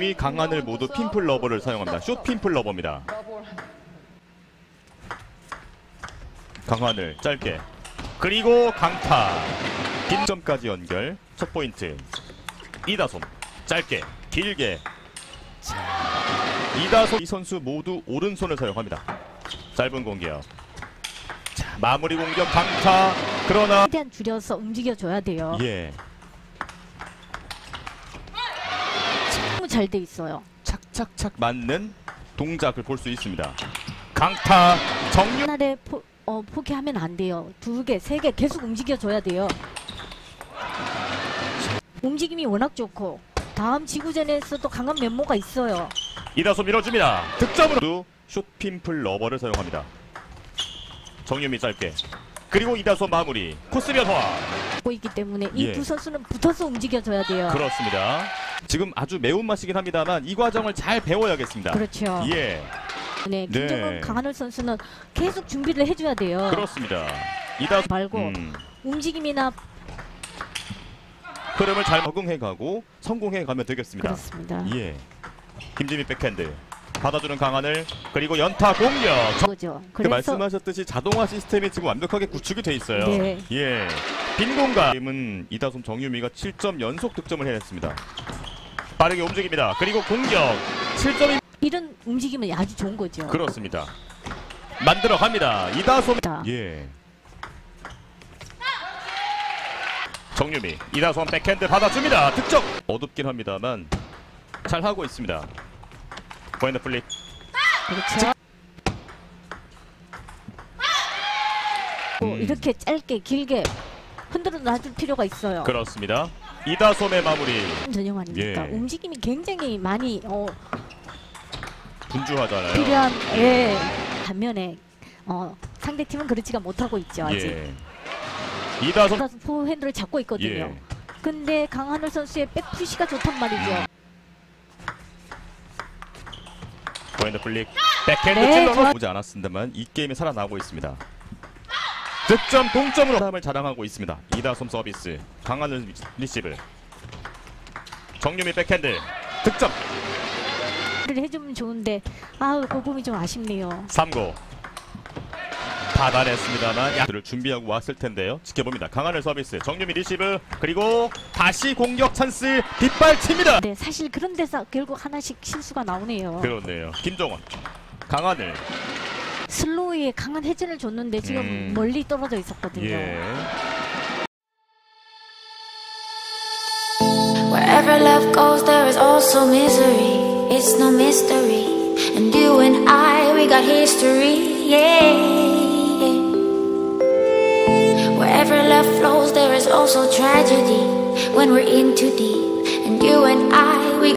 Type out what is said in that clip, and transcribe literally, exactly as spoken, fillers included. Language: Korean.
정유미, 강하늘 모두 핀풀 러버를 사용합니다. 숏 핀풀 러버입니다. 강하늘 짧게 그리고 강타 빈점까지 연결. 첫 포인트 이다솜 짧게 길게. 자, 이다솜 이 선수 모두 오른손을 사용합니다. 짧은 공격. 자, 마무리 공격 강타. 그러나 최대한 줄여서 움직여줘야 돼요. 예, 너무 잘 돼 있어요. 착착착 맞는 동작을 볼 수 있습니다. 강타 정유. 하나에 포, 어, 포기하면 안 돼요. 두 개, 세 개 계속 움직여줘야 돼요. 움직임이 워낙 좋고 다음 지구전에서도 강한 면모가 있어요. 이다솜 밀어줍니다. 득점으로 숏 핀풀 러버를 사용합니다. 정유미 짧게 그리고 이다솜 마무리 코스 변화. 보이기 때문에 이 예. 두 선수는 붙어서 움직여줘야 돼요. 그렇습니다. 지금 아주 매운맛이긴 합니다만 이 과정을 잘 배워야겠습니다. 그렇죠. 예, 네, 김정은, 네. 강하늘 선수는 계속 준비를 해줘야 돼요. 그렇습니다. 이다솜 말고 음, 움직임이나 흐름을 잘 적응해가고 성공해가면 되겠습니다. 그렇습니다. 예, 김지민 백핸드 받아주는 강하늘 그리고 연타 공격. 그거죠. 그 그래서 말씀하셨듯이 자동화 시스템이 지금 완벽하게 구축이 돼 있어요. 네. 예, 빈 공간. 게임은 이다솜 정유미가 칠 점 연속 득점을 해냈습니다. 빠르게 움직입니다. 그리고 공격 칠 점이 이런 움직임은 아주 좋은 거죠. 그렇습니다. 만들어 갑니다. 이다솜. 자. 예. 정유미 이다솜 백핸드 받아줍니다. 득점. 어둡긴 합니다만 잘 하고 있습니다. 포인트 플릭. 그렇죠. 또 음. 이렇게 짧게 길게 흔들어 놔줄 필요가 있어요. 그렇습니다. 이다솜의 마무리. 전형 아닙니까? 예. 움직임이 굉장히 많이 어, 분주하잖아요. 필요한 예. 반면에 어, 상대 팀은 그렇지가 못하고 있죠. 아직. 예. 이다솜. 그래서 포핸드를 잡고 있거든요. 예. 근데 강하늘 선수의 백푸시가 좋단 말이죠. 포인트 플릭. 백핸드 네, 찔러서 좋아. 보지 않았습니다만 이 게임이 살아나고 있습니다. 득점 동점으로 사람을 자랑하고 있습니다. 이다솜 서비스 강하늘 리시브. 정유미 백핸드 득점. 를 해주면 좋은데 아우 그 부분이 좀 아쉽네요. 삼 구 받아냈습니다만 야들을 준비하고 왔을 텐데요. 지켜봅니다. 강하늘 서비스 정유미 리시브 그리고 다시 공격 찬스 뒷발칩니다. 네, 사실 그런 데서 결국 하나씩 실수가 나오네요. 그렇네요. 김종원 강하늘. 슬로우에 강한 회전을 줬는데 지금 음. 멀리 떨어져 있었거든요. 예. Wherever love goes, there is also misery. It's no mystery. And you and I, we got history. Yeah. Wherever love flows, there is also tragedy. When we're in too deep. And you and I,